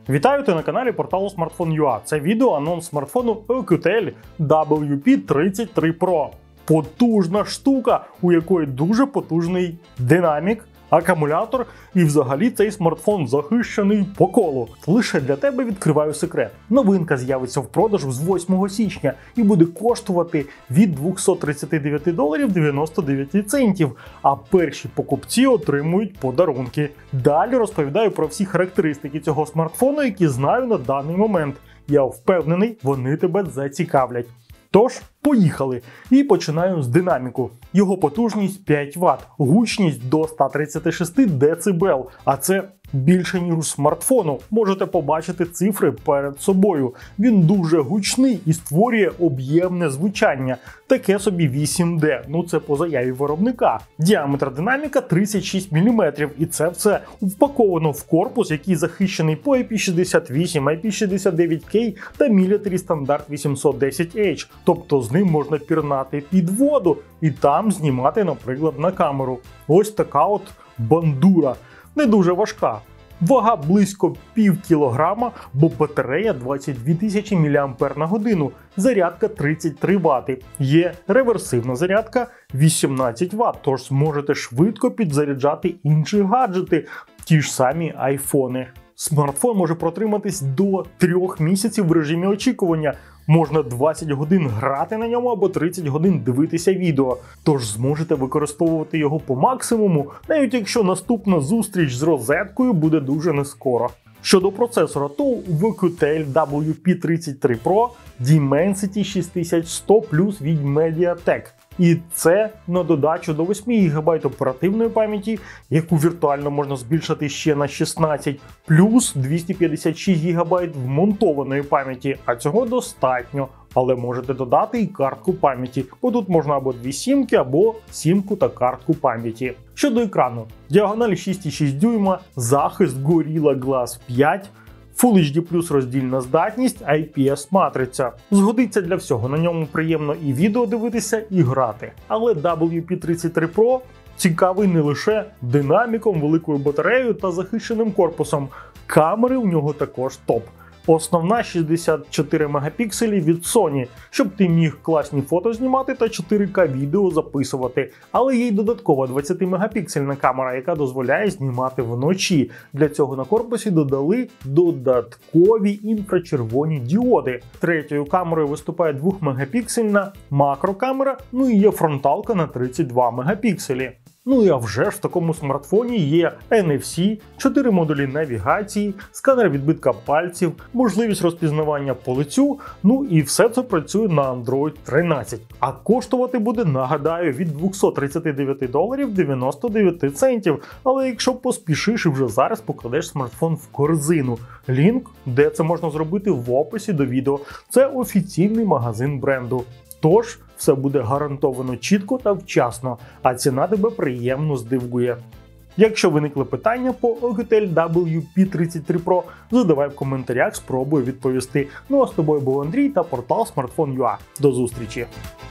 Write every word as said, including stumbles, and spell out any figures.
Вітаю, ти на каналі порталу смартфон точка ю а. Це відео анонс смартфону Oukitel дабл ю пі тридцять три про. Потужна штука, у якої дуже потужний динамік, акумулятор і взагалі цей смартфон захищений по колу. Лише для тебе відкриваю секрет. Новинка з'явиться в продажу з восьмого січня і буде коштувати від двохсот тридцяти дев'яти доларів дев'яносто дев'ять центів, а перші покупці отримують подарунки. Далі розповідаю про всі характеристики цього смартфону, які знаю на даний момент. Я впевнений, вони тебе зацікавлять. Тож, поїхали! І починаю з динаміку. Його потужність п'ять ватт, гучність до ста тридцяти шести децибел, а це більше ніж у смартфону. Можете побачити цифри перед собою. Він дуже гучний і створює об'ємне звучання. Таке собі вісім де, ну це по заяві виробника. Діаметр динаміка тридцять шість міліметрів, і це все впаковано в корпус, який захищений по ай пі шістдесят вісім, ай пі шістдесят дев'ять кей та Military стандарт вісімсот десять ейч. Тобто з ним можна пірнати під воду і там знімати, наприклад, на камеру. Ось така от бандура. Не дуже важка. Вага близько пів кілограма, бо батарея двадцять дві тисячі міліампер на годину, зарядка тридцять три вати. Є реверсивна зарядка вісімнадцять ватт, тож зможете швидко підзаряджати інші гаджети, ті ж самі айфони. Смартфон може протриматись до трьох місяців в режимі очікування. Можна двадцять годин грати на ньому або тридцять годин дивитися відео. Тож зможете використовувати його по максимуму, навіть якщо наступна зустріч з розеткою буде дуже нескоро. Щодо процесора, то у Oukitel дабл ю пі тридцять три про Dimensity шість тисяч сто плюс від Mediatek. І це на додачу до восьми гігабайт оперативної пам'яті, яку віртуально можна збільшити ще на шістнадцять, плюс двісті п'ятдесят шість гігабайт вмонтованої пам'яті, а цього достатньо. Але можете додати і картку пам'яті, бо тут можна або дві сімки, або сімку та картку пам'яті. Щодо екрану, діагональ шість цілих шість дюйма, захист Gorilla Glass п'ять, Full ейч ді плюс роздільна здатність, ай пі ес матриця. Згодиться для всього, на ньому приємно і відео дивитися, і грати. Але дабл ю пі тридцять три про цікавий не лише динаміком, великою батареєю та захищеним корпусом. Камери у нього також топ. Основна шістдесят чотири мегапікселі від Sony, щоб ти міг класні фото знімати та чотири ка відео записувати. Але є й додаткова двадцятимегапіксельна камера, яка дозволяє знімати вночі. Для цього на корпусі додали додаткові інфрачервоні діоди. Третьою камерою виступає двохмегапіксельна макрокамера, ну і є фронталка на тридцять два мегапікселі. Ну і а вже ж в такому смартфоні є ен еф сі, чотири модулі навігації, сканер відбитка пальців, можливість розпізнавання по лицю, ну і все це працює на Android тринадцять. А коштувати буде, нагадаю, від двохсот тридцяти дев'яти доларів дев'яносто дев'ять центів. Але якщо поспішиш і вже зараз покладеш смартфон в корзину. Лінк, де це можна зробити, в описі до відео. Це офіційний магазин бренду. Тож, все буде гарантовано чітко та вчасно, а ціна тебе приємно здивує. Якщо виникли питання по Oukitel дабл ю пі тридцять три про, задавай в коментарях, спробую відповісти. Ну а з тобою був Андрій та портал смартфон точка ю а. До зустрічі!